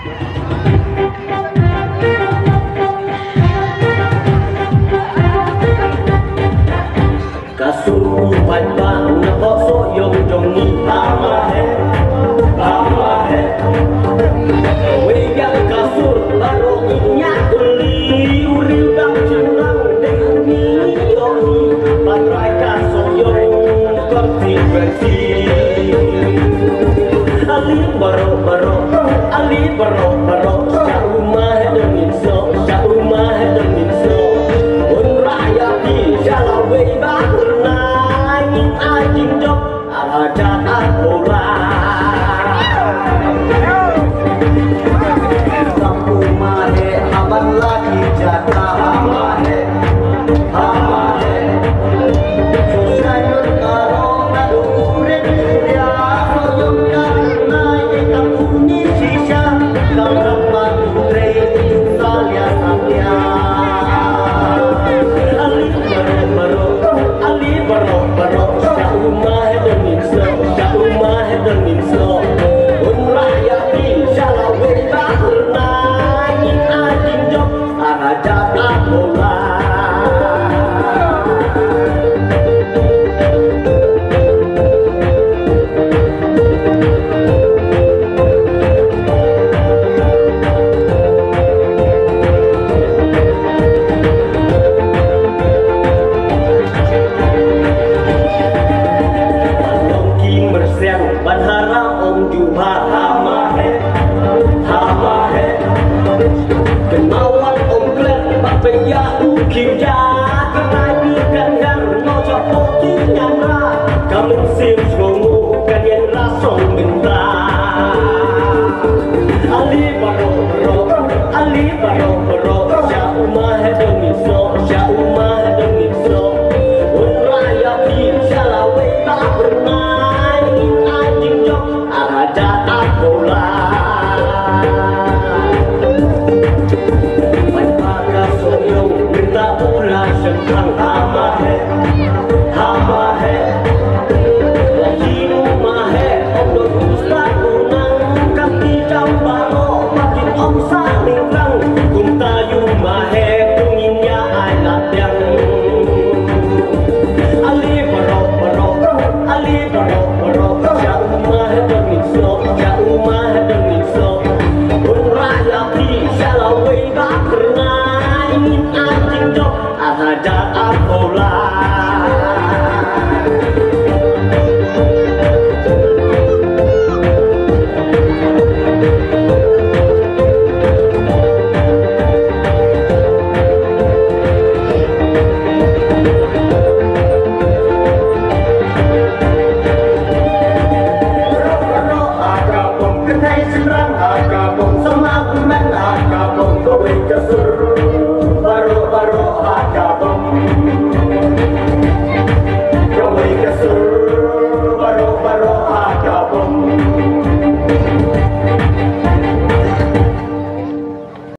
Kasur panjang nak soyong jongi hamahe Weyang kasur baru inyak beli uril dang cenang dengan miyoni Patrai kasoyong kontibensi Ali baro jauh mah dengin so Unraya di jalan wey bahu nangin ajing jok ada bola Kampung mahe aman lagi jaga hamahe Sayur karo ngadu urek ya soyong karena kampung ni sisa Kamrang madure salya salya Ali baro jauh mah dengin so Unraya di jalan wey bahu nangin ajing jok ada bola Kenawan ongklet papaya ukim ya Kenai biarkan yang no jatuh kinyara Kamu sim sungu kan yang rasong minta Ali baro jauh mah dengin so Unraya di jalawai tak pernah ingin anjing jok ada bola Sengkang hamahe Wajinu mahe Odo ustad unang Kaki jambaro Makin om saling rang Kumtayu mahe Kunginnya alat yang Ali baro Jauh mahe dengin so Unraya di jalawai tak pernah ingin anjing jok ada bola Agabong kenai serang, agabong sama kumen, agabong kowe kesur